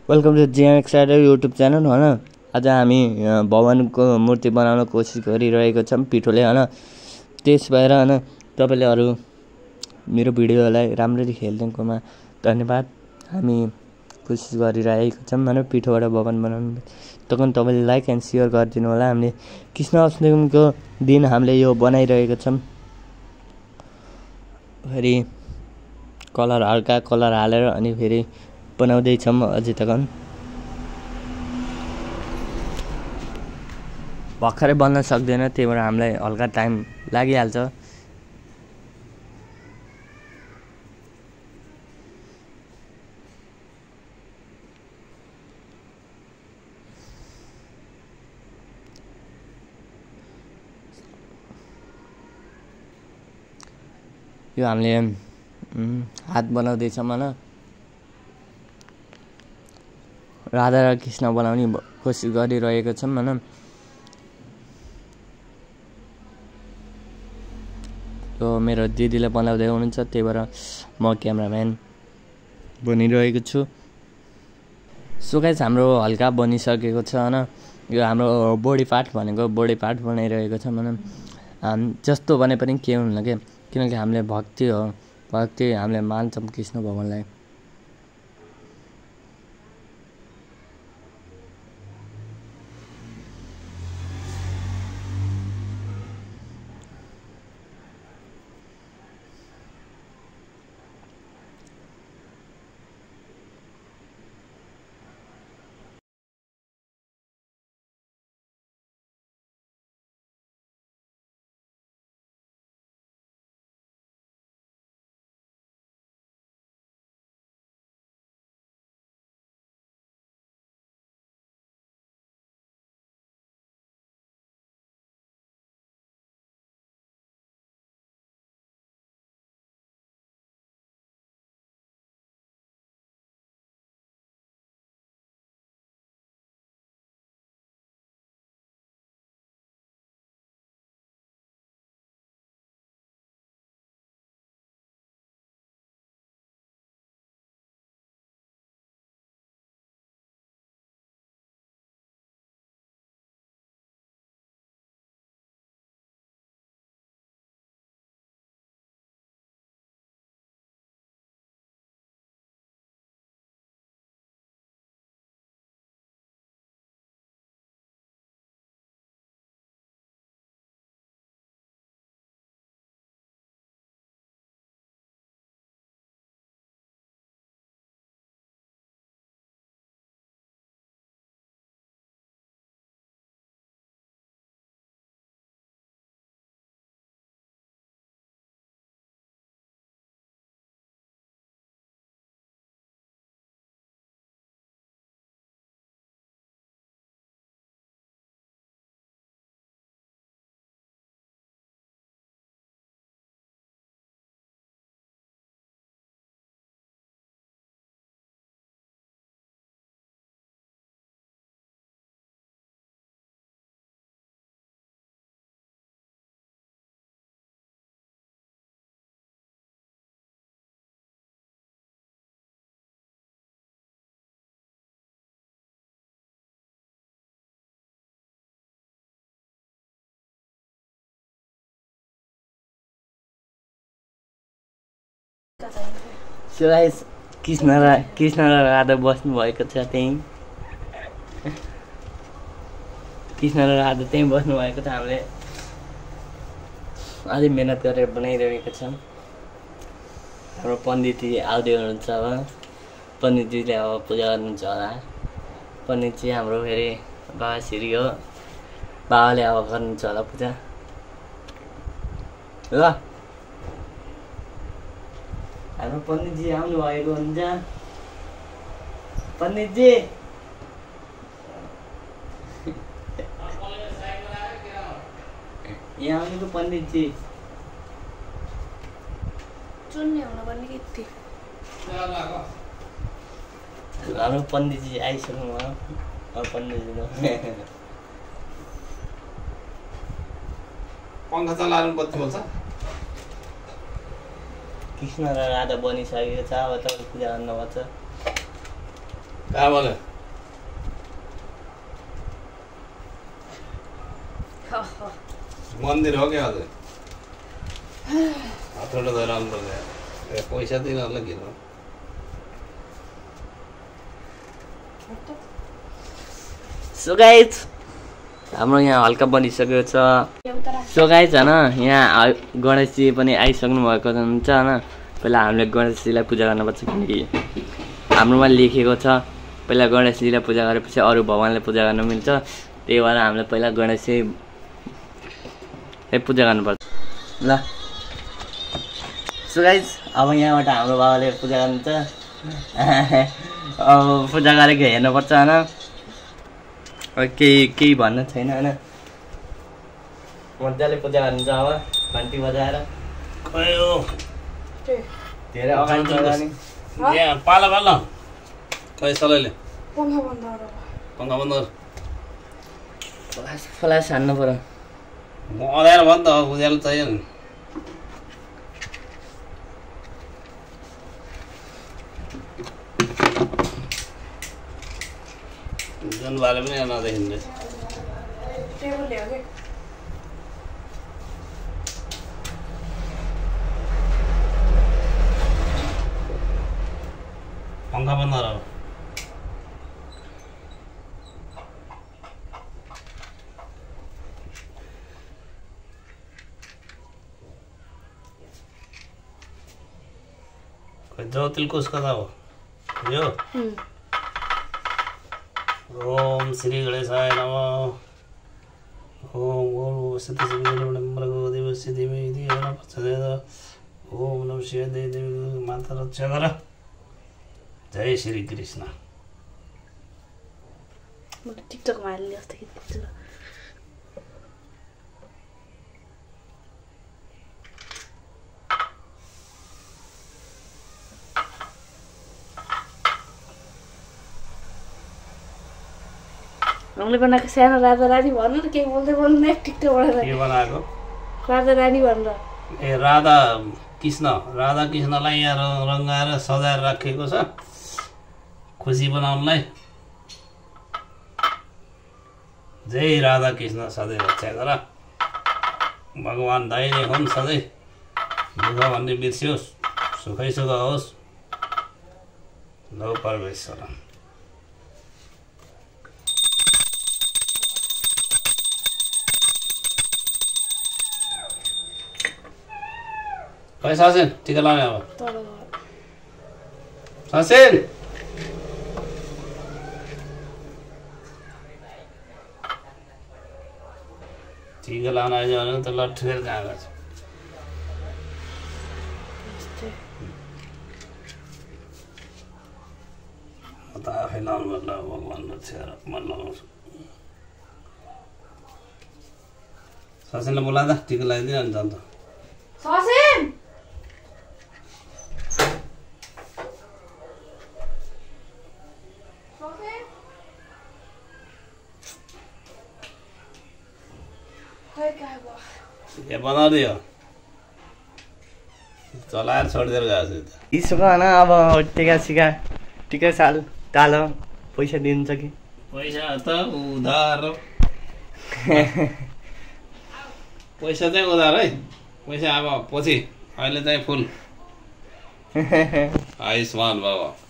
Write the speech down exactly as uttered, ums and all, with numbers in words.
Welcome to GM exciter YouTube channel हैन। आज हामी भगवानको मूर्ति बनाउन कोसिस गरिरहेको छौं पिठोले हैन। त्यस भएर हैन तपाईले अरु मेरो भिडियोलाई राम्ररी हेर्नुकोमा धन्यवाद। हामी कोसिस गरिरहेको छौं हैन पिठोबाट भगवान बनाउन। तकन तपाईले लाइक एन्ड शेयर गरिदिनु होला। हामीले कृष्ण अष्टमीको दिन हामीले यो बनाइरहेको छौं। फेरि कलर हल्का कलर हालेर अनि फेरि बनाउँदै छौं अझै तकन। भर्खरै बन्न सक्दैन, त्यही भएर हामीलाई हल्का टाइम लागिहाल्छ। यो हामीले हात बनाउँदै छौं हैन। राधा र कृष्ण बनाउने कोसिस गरिरहेको छौं हैन। यो मेरो दिदीले बनाउँदै हुनुहुन्छ, त्यही भएर म क्यामेराम्यान बनिरहेको छु। सो गाइस हाम्रो हल्का बनिसकेको छ हैन। यो हाम्रो बडी पार्ट भनेको बडी पार्ट बनाइरहेको छ हैन। हामी जस्तो भने पनि के हुन्न के, किनकि हामीले भक्ति हो, भक्ति हामीले मान्छौं कृष्ण भगवानलाई। सो गाइस कृष्ण र कृष्ण र राधा बस्नु भएको छ त्यही। कृष्ण र राधा त्यही बस्नु भएको छ। हामीले अझै मेहनत गरेर बनाइरहेको छौं। हाम्रो पण्डितजी आउँदै हुनुहुन्छ अब। पण्डितजीले अब पूजा गर्नुहुन्छ होला। पण्डितजी हाम्रो फेरि बाबा श्री हो। बाबाले अब गर्नुहुन्छ होला पूजा ल। हाम्रो पण्डितजी आउनु भएको हुन्छ। पण्डितजी यहाँ आउनु त पण्डितजी। चुन्ने हुन पर्ने के थिए। हाम्रो पण्डितजी आइसक्नु भयो। अब पण्डितजी पंखा चलाउनु बत्ती बल्छ। कृष्ण र राधा बनिसकेको छ। अब तपाईँ पूजा गर्नुपर्छ। कहाँ बोले मन्दिर हो क्या हजुर हातबाट धएर आउनुपर्छ ए पैसा दिनहरूलाई किन सो गाइज हाम्रो यहाँ हल्का बनिसकेको छ सो गाइज होइन यहाँ गणेशजी पनि आइसक्नु भएको हुन्छ होइन पहिला हामीले गणेशजीलाई पूजा गर्नुपर्छ किनकि हाम्रोमा लेखेको छ पहिला गणेशजीलाई पूजा गरेपछि अरू भगवान्लाई पूजा गर्न मिल्छ त्यही भएर हामीले पहिला गणेशजी पूजा गर्नुपर्छ ल सो गाइज अब यहाँबाट हाम्रो बाबाले पूजा गर्नुहुन्छ अब पूजा गरेको हेर्नुपर्छ होइन केही केही भन्नु छैन होइन मजाले पूजा गर्नुहुन्छ अब घन्टी बजाएर धेरै अगाडि यहाँ पाला पाला खै सलैले पङ्खा बन्द फ्लास फ्लास हान्नु पर्यो म अँध्यारो भयो नि त उज्यालो चाहियो नि जुनबाले पनि नदेखिँदैछ पङ्खा बन्द गर ज्योतिलकुश कता हो यो ओम श्री गणेशाय नमः ओम गुरु सिद्धि देवी ओम नमः शिवाय देवी माता रक्षा गर जय श्री कृष्ण टिकटकमा हाल्ने अस्ति खिच्छु हमले बनाएको सानो राधा रानी भन्नु न के बोल्दै बोल्नु न टिकटकबाट के बनाएको राधा रानी भनेर ए राधा कृष्ण राधा कृष्णलाई यहाँ रङ्गाएर सजाएर राखेको छ खुसी बनाउनलाई जय राधा कृष्ण सधैँ रक्षा गर भगवान् दाहिने हुन् सधैँ दुःख भन्ने बिर्सियोस् सुखै सुख होस् लौ परमेश्वर खै ससेन टिका लगाउने अब ससेन टिका लगाउन आइज भने त लट्ठेर कहाँ गर्छ म त आफै लाउनु पर्ला भगवान् रक्षा म लगाउँछु ससेनलाई बोलाउँदा टिका लगाइदिनु अनि जान्छ ससेन ए बनाइदियो चलाएर छोडिदिएर गएको छु त इसको होइन अब टिका सिका टिका साल ताल पैसा दिन्छ कि पैसा त उधार पैसा चाहिँ उधार है पैसा अब पछि अहिले चाहिँ फुल आयुष्मान बाबा